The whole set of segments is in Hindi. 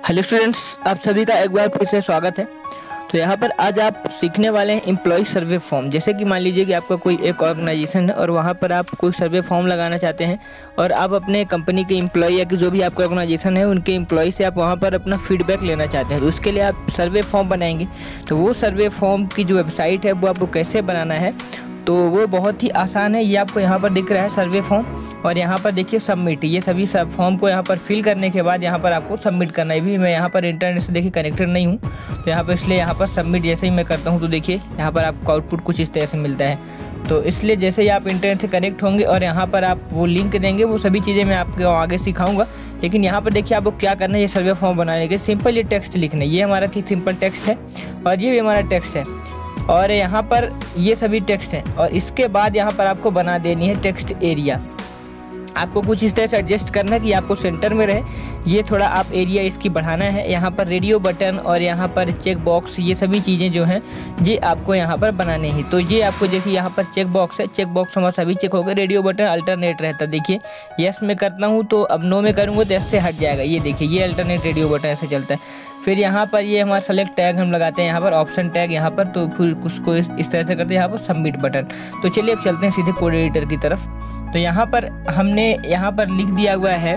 हेलो स्टूडेंट्स, आप सभी का एक बार फिर से स्वागत है। तो यहाँ पर आज आप सीखने वाले हैं एम्प्लॉय सर्वे फॉर्म। जैसे कि मान लीजिए कि आपका कोई एक ऑर्गेनाइजेशन है और वहाँ पर आप कोई सर्वे फॉर्म लगाना चाहते हैं और आप अपने कंपनी के एम्प्लॉय या कि जो भी आपका ऑर्गेनाइजेशन है उनके एम्प्लॉय से आप वहाँ पर अपना फीडबैक लेना चाहते हैं। तो उसके लिए आप सर्वे फॉर्म बनाएंगे। तो वो सर्वे फॉर्म की जो वेबसाइट है वो आपको कैसे बनाना है, तो वो बहुत ही आसान है। ये आपको यहाँ पर दिख रहा है सर्वे फॉर्म, और यहाँ पर देखिए सबमिट। ये सभी सब फॉर्म को यहाँ पर फिल करने के बाद यहाँ पर आपको सबमिट करना है। भी मैं यहाँ पर इंटरनेट से देखिए कनेक्टेड नहीं हूँ, तो यहाँ पर इसलिए यहाँ पर सबमिट जैसे ही मैं करता हूँ तो देखिए यहाँ पर आपको आउटपुट कुछ इस तरह से मिलता है। तो इसलिए जैसे ही आप इंटरनेट से कनेक्ट होंगे और यहाँ पर आप वो लिंक देंगे, वो सभी चीज़ें मैं आपको आगे सिखाऊंगा। लेकिन यहाँ पर देखिए आपको क्या करना है, ये सर्वे फॉर्म बनाने के सिंपल ये टेक्स्ट लिखना है। ये हमारा सिंपल टेक्स्ट है और ये भी हमारा टेक्स्ट है, और यहाँ पर ये सभी टेक्स्ट हैं। और इसके बाद यहाँ पर आपको बना देनी है टेक्स्ट एरिया। आपको कुछ इस तरह से एडजस्ट करना है कि आपको सेंटर में रहे। ये थोड़ा आप एरिया इसकी बढ़ाना है। यहाँ पर रेडियो बटन और यहाँ पर चेक बॉक्स, ये सभी चीज़ें जो हैं ये आपको यहाँ पर बनाने ही। तो ये आपको देखिए यहाँ पर चेक बॉक्स है, चेक बॉक्स हमारा सभी चेक हो गए। रेडियो बटन अल्टरनेट रहता है, देखिए यस में करता हूँ तो अब नो में करूँगा तो यस से हट जाएगा। ये देखिए ये अल्टरनेट रेडियो बटन ऐसे चलता है। फिर यहाँ पर ये हमारा सेलेक्ट टैग हम लगाते हैं, यहाँ पर ऑप्शन टैग यहाँ पर, तो फिर उसको इस तरह से करते हैं यहाँ पर सबमिट बटन। तो चलिए अब चलते हैं सीधे कोड एडिटर की तरफ। तो यहाँ पर हमने यहाँ पर लिख दिया हुआ है,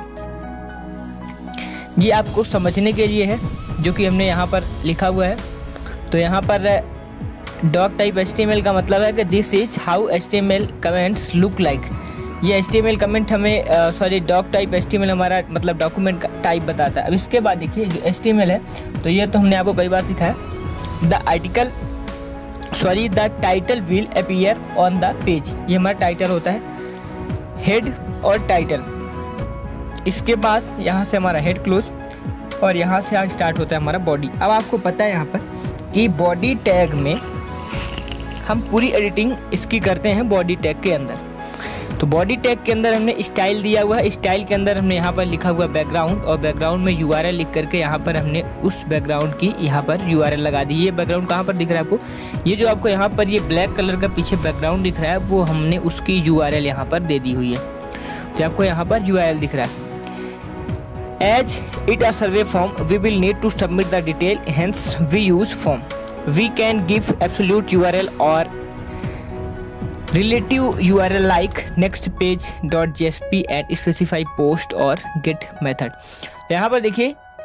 ये आपको समझने के लिए है जो कि हमने यहाँ पर लिखा हुआ है। तो यहाँ पर डॉक टाइप HTML का मतलब है कि this is how HTML comments look like. ये HTML कमेंट हमें डॉक टाइप HTML हमारा मतलब डॉक्यूमेंट का टाइप बताता है। अब इसके बाद देखिए जो HTML है, तो ये तो हमने आपको कई बार सिखाया। The title will appear on the page, ये हमारा टाइटल होता है, हेड और टाइटल। इसके बाद यहाँ से हमारा हेड क्लोज, और यहाँ से आज स्टार्ट होता है हमारा बॉडी। अब आपको पता है यहाँ पर कि बॉडी टैग में हम पूरी एडिटिंग इसकी करते हैं बॉडी टैग के अंदर। तो बॉडी टैग के अंदर हमने स्टाइल दिया हुआ है, स्टाइल के अंदर हमने यहाँ पर लिखा हुआ बैकग्राउंड, और बैकग्राउंड में URL लिख करके यहाँ पर हमने उस बैकग्राउंड की यहाँ पर URL लगा दी। ये बैकग्राउंड कहाँ पर दिख रहा है आपको, ये जो आपको यहाँ पर ये ब्लैक कलर का पीछे बैकग्राउंड दिख रहा है, वो हमने उसकी URL यहाँ पर दे दी हुई है। तो आपको यहाँ पर URL दिख रहा है। As it a survey form we will need to submit the detail, hence we use form. We can give absolute URL और relative URL like next page.jsp and specify post और get method। तो यहाँ पर देखिए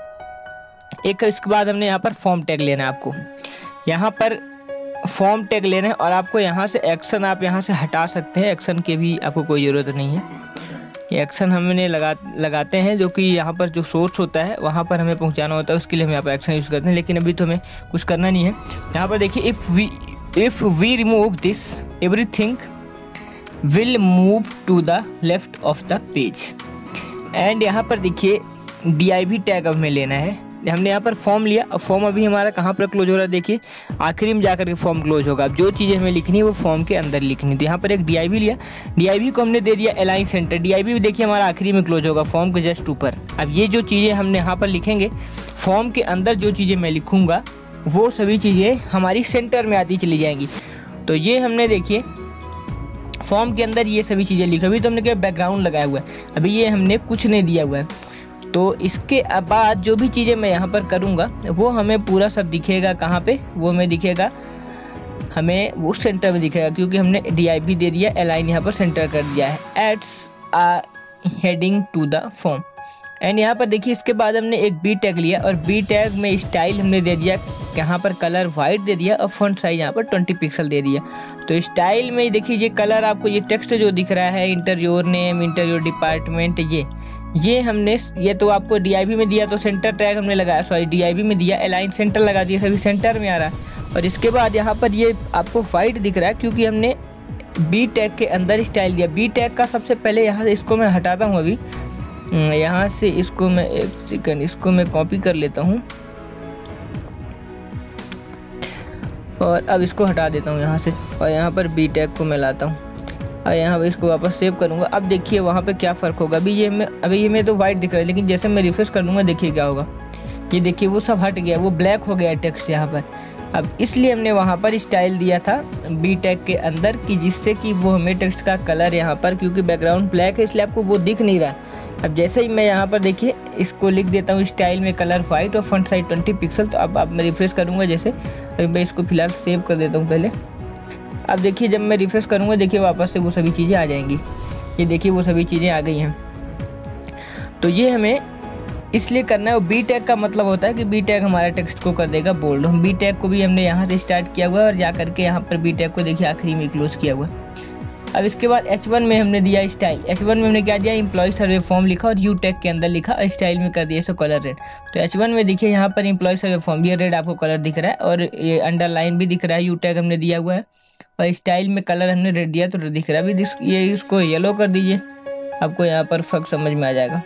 एक, इसके बाद हमने यहाँ पर फॉर्म टैग लेना है। आपको यहाँ पर फॉर्म टैग लेना है, और आपको यहाँ से एक्शन आप यहाँ से हटा सकते हैं। एक्शन की भी आपको कोई ज़रूरत नहीं है। ये एक्शन हमने लगाते हैं जो कि यहाँ पर जो सोर्स होता है वहाँ पर हमें पहुँचाना होता है, उसके लिए हम यहाँ पर एक्शन यूज़ करते हैं। लेकिन अभी तो हमें कुछ करना नहीं है। यहाँ पर देखिए if we remove this, everything will move to the left of the page। And यहाँ पर देखिए div टैग हमें लेना है। हमने यहाँ पर फॉर्म लिया, और फॉर्म अभी हमारा कहाँ पर क्लोज हो रहा है, देखिए आखिरी में जाकर के फॉर्म क्लोज होगा। अब जो चीज़ें हमें लिखनी है वो फॉर्म के अंदर लिखनी है। तो यहाँ पर एक div लिया, div को हमने दे दिया अलाइन सेंटर। div देखिए हमारा आखिरी में क्लोज होगा, फॉर्म के जस्ट ऊपर। अब ये जो चीज़ें हमने यहाँ पर लिखेंगे, फॉर्म के अंदर जो चीज़ें मैं लिखूँगा वो सभी चीज़ें हमारी सेंटर में आती चली जाएंगी। तो ये हमने देखिए फॉर्म के अंदर ये सभी चीज़ें लिखी। अभी तो हमने क्या बैकग्राउंड लगाया हुआ है, अभी ये हमने कुछ नहीं दिया हुआ है। तो इसके बाद जो भी चीज़ें मैं यहाँ पर करूँगा वो हमें पूरा सब दिखेगा। कहाँ पे वो हमें दिखेगा, हमें वो सेंटर में दिखेगा, क्योंकि हमने div दे दिया, अलाइन यहाँ पर सेंटर कर दिया है। Adds a heading to the form. And यहाँ पर देखिए इसके बाद हमने एक बी टैग लिया, और बी टैग में स्टाइल हमने दे दिया, यहाँ पर कलर वाइट दे दिया, और फॉन्ट साइज यहाँ पर 20 पिक्सल दे दिया। तो स्टाइल में देखिए ये कलर आपको ये टेक्स्ट जो दिख रहा है, enter your name, enter your department, ये हमने ये तो आपको div में दिया, तो सेंटर टैग हमने लगाया, div में दिया, अलाइन सेंटर लगा दिया, सभी सेंटर में आ रहा है। और इसके बाद यहाँ पर ये आपको वाइट दिख रहा है क्योंकि हमने बी टैग के अंदर स्टाइल दिया। बी टैग का सबसे पहले यहाँ से इसको मैं हटाता हूँ। अभी यहाँ से इसको मैं एक सेकंड इसको मैं कॉपी कर लेता हूँ, और अब इसको हटा देता हूँ यहाँ से, और यहाँ पर बी टैग को मैं लाता हूँ, और यहाँ पर इसको वापस सेव करूँगा। अब देखिए वहाँ पे क्या फ़र्क होगा। अभी ये में तो वाइट दिख रहा है, लेकिन जैसे मैं रिफ्रेश कर लूँगा देखिए क्या होगा। ये देखिए वो सब हट गया, वो ब्लैक हो गया टेक्स्ट यहाँ पर। अब इसलिए हमने वहाँ पर स्टाइल दिया था बी टैग के अंदर, कि जिससे कि वो हमें टेक्स्ट का कलर यहाँ पर, क्योंकि बैकग्राउंड ब्लैक है इसलिए आपको वो दिख नहीं रहा, अब जैसे ही मैं यहाँ पर देखिए इसको लिख देता हूँ स्टाइल में कलर वाइट और फॉन्ट साइज 20 पिक्सल। तो अब मैं रिफ्रेश करूँगा, जैसे अभी मैं इसको फिलहाल सेव कर देता हूँ पहले। अब देखिए जब मैं रिफ्रेश करूँगा देखिए वापस से वो सभी चीज़ें आ जाएंगी। ये देखिए वो सभी चीज़ें आ गई हैं। तो ये हमें इसलिए करना है, बी टैग का मतलब होता है कि बी टैग हमारा टेक्स्ट को कर देगा बोल्ड। बी टैग को भी हमने यहाँ से स्टार्ट किया हुआ है और जा करके यहाँ पर बी टैग को देखिए आखिरी में क्लोज किया हुआ है। अब इसके बाद H1 में हमने दिया स्टाइल। H1 में हमने क्या दिया, एम्प्लॉय सर्वे फॉर्म लिखा और यू टैग के अंदर लिखा और स्टाइल में कर दिया इसको कलर रेड। तो H1 में देखिए यहाँ पर एम्प्लॉय सर्वे फॉर्म, ये रेड आपको कलर दिख रहा है और ये अंडरलाइन भी दिख रहा है, यू टैग हमने दिया हुआ है और स्टाइल में कलर हमने रेड दिया तो रेड दिख रहा है। अभी ये इसको येलो कर दीजिए, आपको यहाँ पर फर्क समझ में आ जाएगा।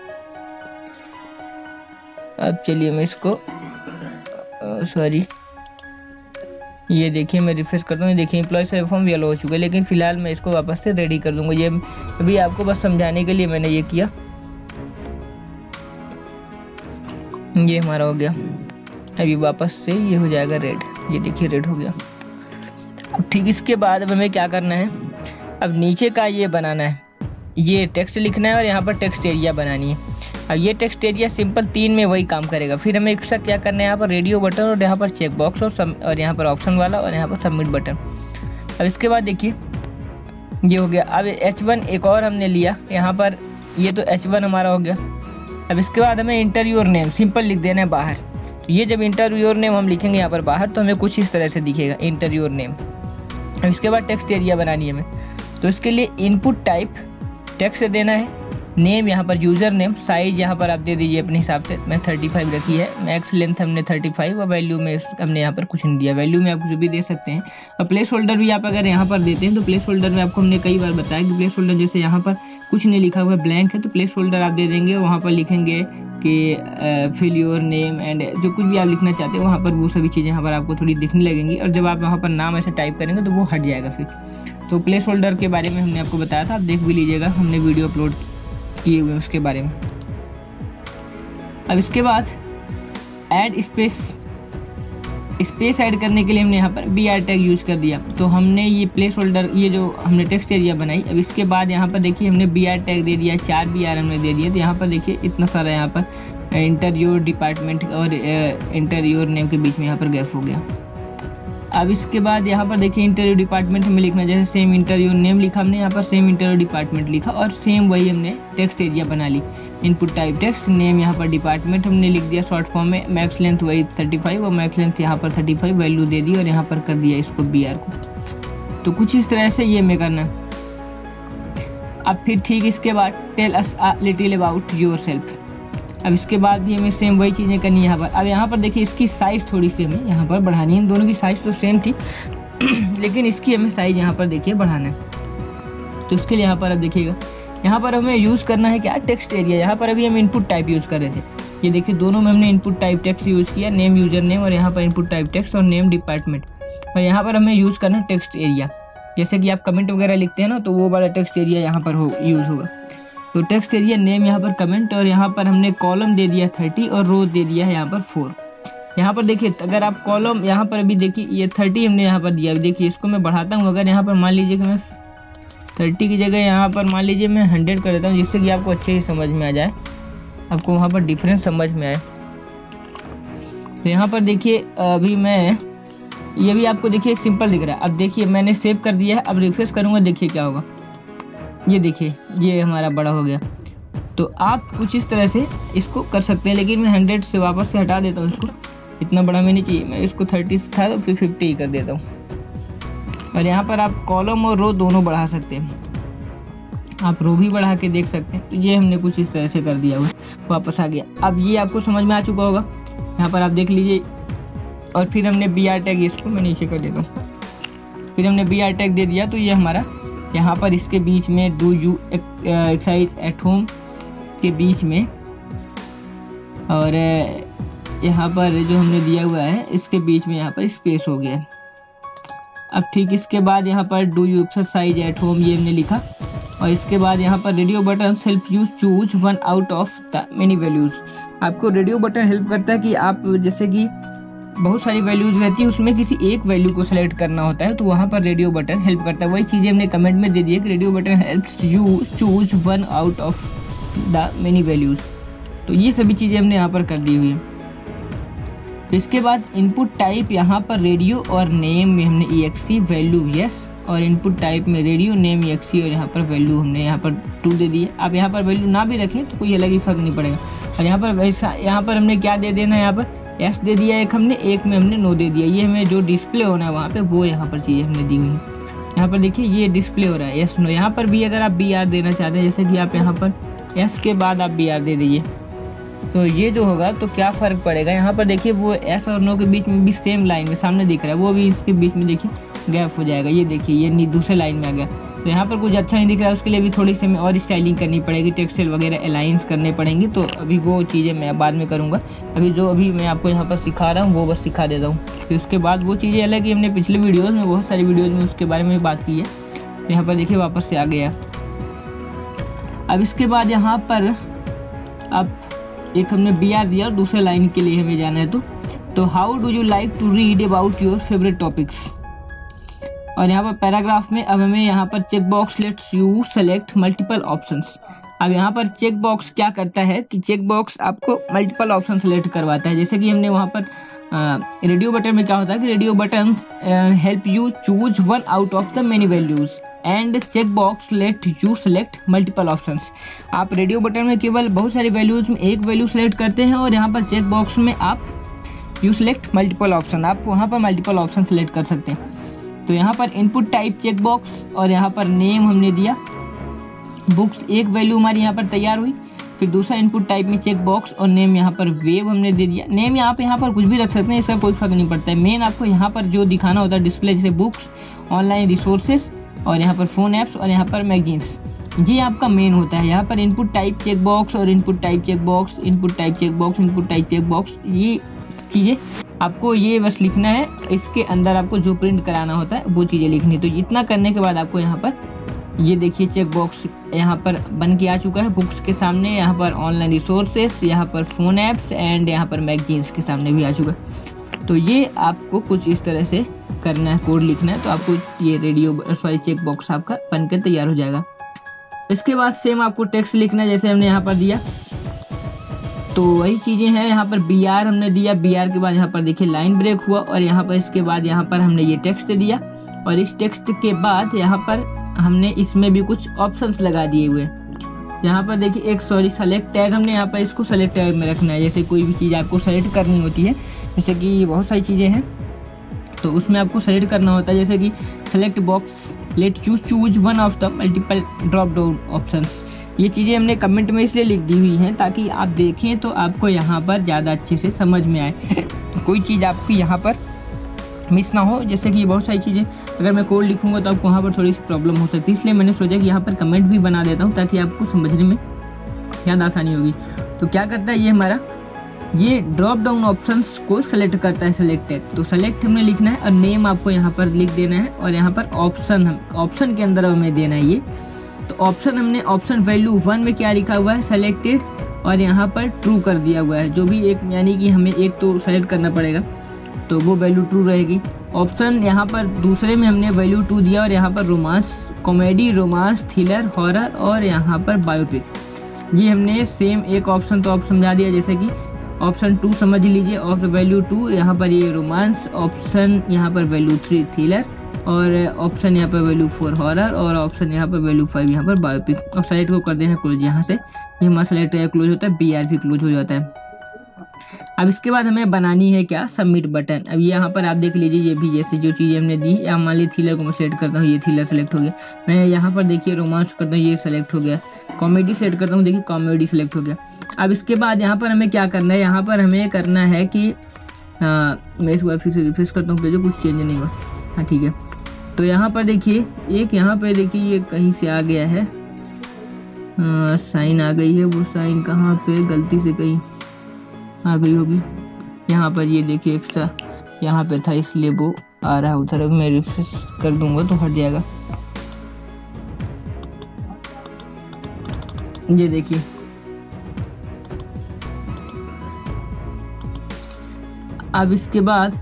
अब चलिए मैं इसको सॉरी ये देखिए मैं रिफ्रेश करता हूँ, देखिए एम्प्लॉय सर्वे फॉर्म येलो हो चुका है, लेकिन फिलहाल मैं इसको वापस से रेडी कर दूंगा। ये अभी आपको बस समझाने के लिए मैंने ये किया। ये हमारा हो गया, अभी वापस से ये हो जाएगा रेड। ये देखिए रेड हो गया। अब ठीक इसके बाद अब हमें क्या करना है, अब नीचे का ये बनाना है, ये टेक्स्ट लिखना है और यहाँ पर टेक्स्ट एरिया बनानी है। अब ये टेक्स्ट एरिया सिंपल 3 में वही काम करेगा। फिर हमें एक्स्ट्रा क्या करना है, यहाँ पर रेडियो बटन और यहाँ पर चेक बॉक्स और यहाँ पर ऑप्शन वाला और यहाँ पर सबमिट बटन। अब इसके बाद देखिए ये हो गया। अब H1 एक और हमने लिया यहाँ पर, ये तो H1 हमारा हो गया। अब इसके बाद हमें इंटर योर नेम सिंपल लिख देना है बाहर। तो ये जब इंटर योर नेम हम लिखेंगे यहाँ पर बाहर तो हमें कुछ इस तरह से दिखेगा, इंटर योर नेम। अब इसके बाद टेक्स्ट एरिया बनानी है हमें, तो इसके लिए इनपुट टाइप टेक्स्ट देना है, नेम यहाँ पर यूज़र नेम, साइज़ यहाँ पर आप दे दीजिए अपने हिसाब से। मैं 35 रखी है, मैक्स लेंथ हमने 35 और वैल्यू में हमने यहाँ पर कुछ नहीं दिया। वैल्यू में आप कुछ भी दे सकते हैं और प्लेस होल्डर भी आप अगर यहाँ पर देते हैं तो प्लेस होल्डर में आपको हमने कई बार बताया कि प्लेस होल्डर जैसे यहाँ पर कुछ नहीं लिखा हुआ है, ब्लैंक है, तो प्लेस होल्डर आप दे देंगे। वहाँ पर लिखेंगे कि फिल योर नेम एंड जो कुछ भी आप लिखना चाहते हैं वहाँ पर वो सभी चीज़ें यहाँ पर आपको थोड़ी दिखने लगेंगी और जब आप वहाँ पर नाम ऐसे टाइप करेंगे तो वो हट जाएगा फिर। तो प्लेस होल्डर के बारे में हमने आपको बताया था, आप देख भी लीजिएगा, हमने वीडियो अपलोड किए हुए उसके बारे में। अब इसके बाद ऐड स्पेस ऐड करने के लिए हमने यहाँ पर BR टैग यूज़ कर दिया। तो हमने ये प्लेस होल्डर, ये जो हमने टेक्स्ट एरिया बनाई, अब इसके बाद यहाँ पर देखिए हमने BR टैग दे दिया, 4 BR हमने दे दिया। तो यहाँ पर देखिए इतना सारा यहाँ पर इंटर योर डिपार्टमेंट और इंटर योर नेम के बीच में यहाँ पर गैप हो गया। अब इसके बाद यहाँ पर देखिए इंटरव्यू डिपार्टमेंट हमें लिखना, जैसे सेम इंटरव्यू नेम लिखा हमने, यहाँ पर सेम इंटरव्यू डिपार्टमेंट लिखा और सेम वही हमने टेक्स्ट एरिया बना ली। इनपुट टाइप टेक्स्ट, नेम यहाँ पर डिपार्टमेंट हमने लिख दिया शॉर्ट फॉर्म में, मैक्स लेंथ वही 35 और मैक्स लेंथ यहाँ पर 35 वैल्यू दे दी और यहाँ पर कर दिया इसको BR को। तो कुछ इस तरह से ये हमें करना है। अब फिर ठीक इसके बाद tell us a little about yourself. अब इसके बाद भी हमें सेम वही चीज़ें करनी है यहाँ पर। अब यहाँ पर देखिए इसकी साइज़ थोड़ी सी हमें यहाँ पर बढ़ानी है, दोनों की साइज़ तो सेम थी लेकिन इसकी हमें साइज़ यहाँ पर देखिए बढ़ाना है। तो उसके लिए यहाँ पर अब देखिएगा, यहाँ पर हमें यूज़ करना है क्या, टेक्स्ट एरिया। यहाँ पर अभी हम इनपुट टाइप यूज़ कर रहे थे, ये देखिए दोनों में हमने इनपुट टाइप टेक्स्ट यूज़ किया, नेम यूज़र नेम और यहाँ पर इनपुट टाइप टेक्स्ट और नेम डिपार्टमेंट। और यहाँ पर हमें यूज़ करना है टेक्स्ट एरिया, जैसे कि आप कमेंट वगैरह लिखते हैं ना तो वो वाला टेक्स्ट एरिया यहाँ पर यूज़ होगा। तो टेक्स्ट एरिया नेम यहाँ पर कमेंट और यहाँ पर हमने कॉलम दे दिया 30 और रो दे दिया है यहाँ पर 4। यहाँ पर देखिए अगर आप कॉलम यहाँ पर अभी देखिए ये 30 हमने यहाँ पर दिया, देखिए इसको मैं बढ़ाता हूँ। अगर यहाँ पर मान लीजिए कि मैं 30 की जगह यहाँ पर मान लीजिए मैं 100 कर देता हूँ, जिससे कि आपको अच्छे ही समझ में आ जाए, आपको वहाँ पर डिफरेंस समझ में आए। तो यहाँ पर देखिए अभी मैं ये भी आपको देखिए सिंपल दिख रहा है। अब देखिए मैंने सेव कर दिया है, अब रिफ्रेश करूँगा, देखिए क्या होगा, ये देखिए ये हमारा बड़ा हो गया। तो आप कुछ इस तरह से इसको कर सकते हैं, लेकिन मैं 100 से वापस से हटा देता हूँ इसको, इतना बड़ा में नहीं चाहिए, मैं इसको 30 था तो फिर 50 ही कर देता हूँ। और यहाँ पर आप कॉलम और रो दोनों बढ़ा सकते हैं, आप रो भी बढ़ा के देख सकते हैं। तो ये हमने कुछ इस तरह से कर दिया हुआ, वापस आ गया। अब ये आपको समझ में आ चुका होगा, यहाँ पर आप देख लीजिए। और फिर हमने BR टैग, इसको मैं नीचे कर देता हूँ, फिर हमने BR टैग दे दिया। तो ये हमारा यहाँ पर इसके बीच में do you exercise at home के बीच में, और यहाँ पर जो हमने दिया हुआ है इसके बीच में यहाँ पर स्पेस हो गया। अब ठीक इसके बाद यहाँ पर do you exercise at home ये हमने लिखा, और इसके बाद यहाँ पर रेडियो बटन सेल्फ you choose 1 out of the many values. आपको रेडियो बटन हेल्प करता है कि आप जैसे कि बहुत सारी वैल्यूज़ रहती है, उसमें किसी एक वैल्यू को सेलेक्ट करना होता है, तो वहाँ पर रेडियो बटन हेल्प करता है। वही चीज़ें हमने कमेंट में दे दी है कि radio button helps you choose 1 out of the many values. तो ये सभी चीज़ें हमने यहाँ पर कर दी हुई है। इसके बाद इनपुट टाइप यहाँ पर रेडियो और नेम में हमने EXE वैल्यू यस, और इनपुट टाइप में रेडियो नेम EXE और यहाँ पर वैल्यू हमने यहाँ पर ट्रू दे दी है। आप यहाँ पर वैल्यू ना भी रखें तो कोई अलग ही फर्क नहीं पड़ेगा। और यहाँ पर वैसा यहाँ पर हमने क्या दे देना है, यहाँ पर एस दे दिया एक हमने, एक में हमने नो दे दिया। ये हमें जो डिस्प्ले होना है वहाँ पे वो यहाँ पर चीज़ें हमने दी हुई है। यहाँ पर देखिए ये डिस्प्ले हो रहा है यस नो। यहाँ पर भी अगर आप BR देना चाहते हैं, जैसे कि आप यहाँ पर एस के बाद आप BR दे दीजिए, तो ये जो होगा तो क्या फ़र्क पड़ेगा। यहाँ पर देखिए वो एस और नो के बीच में भी सेम लाइन में सामने दिख रहा है, वो भी इसके बीच में देखिए गैप हो जाएगा। ये देखिए ये दूसरे लाइन में आ गया, तो यहाँ पर कुछ अच्छा नहीं दिख रहा है। उसके लिए भी थोड़ी सी हमें और स्टाइलिंग करनी पड़ेगी, टेक्सचर वगैरह अलाइंस करने पड़ेंगे। तो अभी वो चीज़ें मैं बाद में करूँगा। अभी मैं आपको यहाँ पर सिखा रहा हूँ वो बस सिखा देता हूँ। फिर उसके बाद वो चीज़ें अलग ही हमने पिछले वीडियोज़ में, बहुत सारी वीडियोज़ में उसके बारे में बात की है। तो यहाँ पर देखिए वापस से आ गया। अब इसके बाद यहाँ पर अब एक हमने BR दिया और दूसरे लाइन के लिए हमें जाना है। तो how do you like to read about your favourite topics. और यहाँ पर पैराग्राफ में अब हमें यहाँ पर check box lets you select multiple options. अब यहाँ पर चेक बॉक्स क्या करता है कि चेक बॉक्स आपको मल्टीपल ऑप्शन सेलेक्ट करवाता है। जैसे कि हमने वहाँ पर रेडियो बटन में क्या होता है कि radio button help you choose one out of the many values and check box let you select multiple options. आप रेडियो बटन में केवल बहुत सारी वैल्यूज़ में एक वैल्यू सेलेक्ट करते हैं, और यहाँ पर चेक बॉक्स में आप यू सेलेक्ट मल्टीपल ऑप्शन, आप वहाँ पर मल्टीपल ऑप्शन सेलेक्ट कर सकते हैं। तो यहाँ पर इनपुट टाइप चेक बॉक्स और यहाँ पर नेम हमने दिया, बुक्स एक वैल्यू हमारी यहाँ पर तैयार हुई। फिर दूसरा इनपुट टाइप में चेक बॉक्स और नेम यहाँ पर वेब हमने दे दिया। नेम यहाँ पर कुछ भी रख सकते हैं, इसका कोई फर्क नहीं पड़ता है। मेन आपको यहाँ पर जो दिखाना होता है डिस्प्ले, जैसे बुक्स, ऑनलाइन रिसोर्सेज और यहाँ पर फ़ोन ऐप्स और यहाँ पर मैगजीन्स, ये आपका मेन होता है। यहाँ पर इनपुट टाइप चेक बॉक्स और input type check box, input type check box, input type check box, ये चीज़ें आपको ये बस लिखना है। इसके अंदर आपको जो प्रिंट कराना होता है वो चीज़ें लिखनी है। तो इतना करने के बाद आपको यहाँ पर ये देखिए चेक बॉक्स यहाँ पर बन के आ चुका है बुक्स के सामने, यहाँ पर ऑनलाइन रिसोर्सेस, यहाँ पर फ़ोन ऐप्स एंड यहाँ पर मैगजीन्स के सामने भी आ चुका है। तो ये आपको कुछ इस तरह से करना है, कोड लिखना है, तो आपको ये चेक बॉक्स आपका बन के तैयार हो जाएगा। इसके बाद सेम आपको टेक्स्ट लिखना है जैसे हमने यहाँ पर दिया। तो वही चीज़ें हैं, यहाँ पर BR हमने दिया, BR के बाद यहाँ पर देखिए लाइन ब्रेक हुआ, और यहाँ पर इसके बाद यहाँ पर हमने ये टेक्स्ट दिया, और इस टेक्स्ट के बाद यहाँ पर हमने इसमें भी कुछ ऑप्शंस लगा दिए हुए। यहाँ पर देखिए एक सेलेक्ट टैग हमने यहाँ पर इसको सेलेक्ट टैग में रखना है। जैसे कोई भी चीज़ आपको सेलेक्ट करनी होती है, जैसे कि बहुत सारी चीज़ें हैं तो उसमें आपको सेलेक्ट करना होता है। जैसे कि select box let choose one of the multiple drop down options. ये चीज़ें हमने कमेंट में इसलिए लिख दी हुई हैं ताकि आप देखें तो आपको यहाँ पर ज़्यादा अच्छे से समझ में आए, कोई चीज़ आपकी यहाँ पर मिस ना हो। जैसे कि बहुत सारी चीज़ें अगर मैं कोड लिखूंगा तो आपको वहाँ पर थोड़ी सी प्रॉब्लम हो सकती है, इसलिए मैंने सोचा कि यहाँ पर कमेंट भी बना देता हूँ ताकि आपको समझने में ज़्यादा आसानी होगी। तो क्या करता है ये हमारा, ये ड्रॉप डाउन ऑप्शंस को सेलेक्ट करता है, सेलेक्ट टैग। तो सेलेक्ट हमने लिखना है और नेम आपको यहाँ पर लिख देना है, और यहाँ पर ऑप्शन के अंदर हमें देना है ये। तो ऑप्शन हमने ऑप्शन वैल्यू 1 में क्या लिखा हुआ है, सेलेक्टेड, और यहाँ पर ट्रू कर दिया हुआ है। जो भी एक यानी कि हमें एक तो सेलेक्ट करना पड़ेगा तो वो वैल्यू ट्रू रहेगी। ऑप्शन यहाँ पर दूसरे में हमने वैल्यू 2 दिया, और यहाँ पर romance, comedy, romance, thriller, horror और यहाँ पर बायोपिक, ये हमने सेम एक ऑप्शन तो आप समझा दिया। जैसे कि ऑप्शन 2 समझ लीजिए, ऑफ वैल्यू 2 यहाँ पर ये रोमांस, ऑप्शन यहाँ पर वैल्यू 3 थ्रिलर, और ऑप्शन यहाँ पर वैल्यू 4 हॉरर, और ऑप्शन यहाँ पर वैल्यू 5 यहाँ पर बायोपिक। और सेलेक्ट को कर देना क्लोज, यहाँ से ये हमारा सेलेक्ट क्लोज होता है, BR भी क्लोज हो जाता है। अब इसके बाद हमें बनानी है क्या, सबमिट बटन। अब यहाँ पर आप देख लीजिए, ये भी जैसे जो चीज़ हमने दी, या मान लीजिए थ्रिलर को मैं सेलेक्ट करता हूँ, ये थ्रिलर सेलेक्ट हो गया। मैं यहाँ पर देखिए रोमांस करता हूँ, ये सेलेक्ट हो गया। कॉमेडी सेलेक्ट करता हूँ, देखिए कॉमेडी सेलेक्ट हो गया। अब इसके बाद यहाँ पर हमें क्या करना है, यहाँ पर हमें करना है कि मैं इस बार फिर से रिफ्रेश करता हूँ, पेज कुछ चेंज नहीं हुआ। हाँ ठीक है, तो यहाँ पर देखिए एक यहाँ पर देखिए ये कहीं से आ गया है, साइन आ गई है। वो साइन कहाँ पे गलती से कहीं आ गई होगी, यहाँ पर ये देखिए एक्स्ट्रा यहाँ पे था इसलिए वो आ रहा है उधर। अब मैं रिफ्रेश कर दूंगा तो हट जाएगा। ये देखिए अब इसके बाद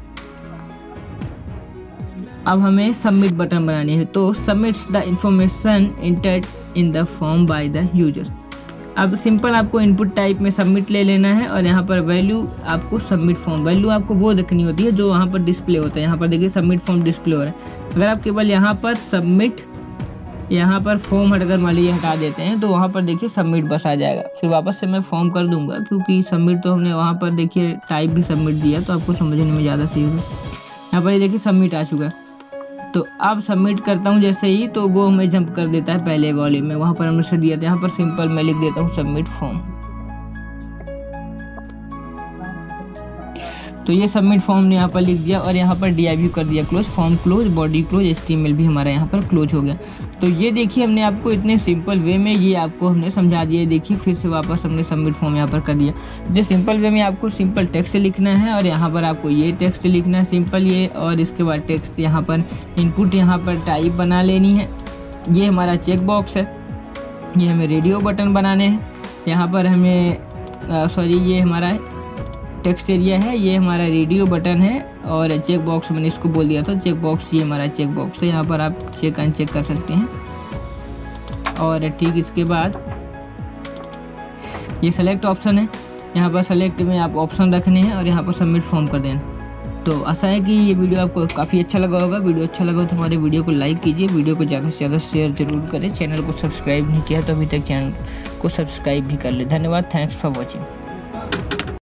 अब हमें सबमिट बटन बनानी है। तो submits the information entered in the form by the user. अब सिंपल आपको इनपुट टाइप में सबमिट ले लेना है और यहाँ पर वैल्यू आपको सबमिट फॉर्म, वैल्यू आपको वो रखनी होती है जो वहाँ पर डिस्प्ले होता है। यहाँ पर देखिए सबमिट फॉर्म डिस्प्ले हो रहा है। अगर आप केवल यहाँ पर सबमिट, यहाँ पर फॉर्म हटकर मान लीजिए हटा देते हैं तो वहाँ पर देखिए सबमिट बस आ जाएगा। फिर वापस से मैं फॉर्म कर दूंगा क्योंकि सबमिट तो हमने वहाँ पर देखिए टाइप भी सबमिट दिया तो आपको समझने में ज़्यादा सही होगा। यहाँ पर ये देखिए सबमिट आ चुका है। तो अब सबमिट करता हूँ जैसे ही तो वो हमें जंप कर देता है पहले वॉल्यूम में, वहाँ पर हमने दिया था। यहाँ पर सिंपल मैं लिख देता हूँ सबमिट फॉर्म। तो ये सबमिट फॉर्म ने यहाँ पर लिख दिया और यहाँ पर DIV कर दिया close, form close, body close, HTML भी हमारा यहाँ पर क्लोज हो गया। तो ये देखिए हमने आपको इतने सिंपल वे में ये आपको हमने समझा दिया। देखिए फिर से वापस हमने सबमिट फॉर्म यहाँ पर कर दिया। जो सिंपल वे में आपको सिंपल टेक्स्ट लिखना है और यहाँ पर आपको ये टेक्स्ट लिखना है सिंपल ये, और इसके बाद टेक्स्ट यहाँ पर इनपुट यहाँ पर टाइप बना लेनी है। ये हमारा चेक बॉक्स है, ये हमें रेडियो बटन बनाने हैं। यहाँ पर हमें सॉरी ये हमारा टेक्स्ट एरिया है, ये हमारा रेडियो बटन है और चेक बॉक्स मैंने इसको बोल दिया था चेक बॉक्स, ये हमारा चेक बॉक्स है। यहाँ पर आप चेक अनचेक कर सकते हैं। और ठीक इसके बाद ये सेलेक्ट ऑप्शन है, यहाँ पर सेलेक्ट में आप ऑप्शन रखने हैं और यहाँ पर सबमिट फॉर्म कर देना। तो आशा है कि ये वीडियो आपको काफ़ी अच्छा लगा होगा। वीडियो अच्छा लगा तो हमारे वीडियो को लाइक कीजिए, वीडियो को ज़्यादा से ज़्यादा शेयर जरूर करें। चैनल को सब्सक्राइब नहीं किया तो अभी तक चैनल को सब्सक्राइब भी कर ले। धन्यवाद, थैंक्स फॉर वॉचिंग।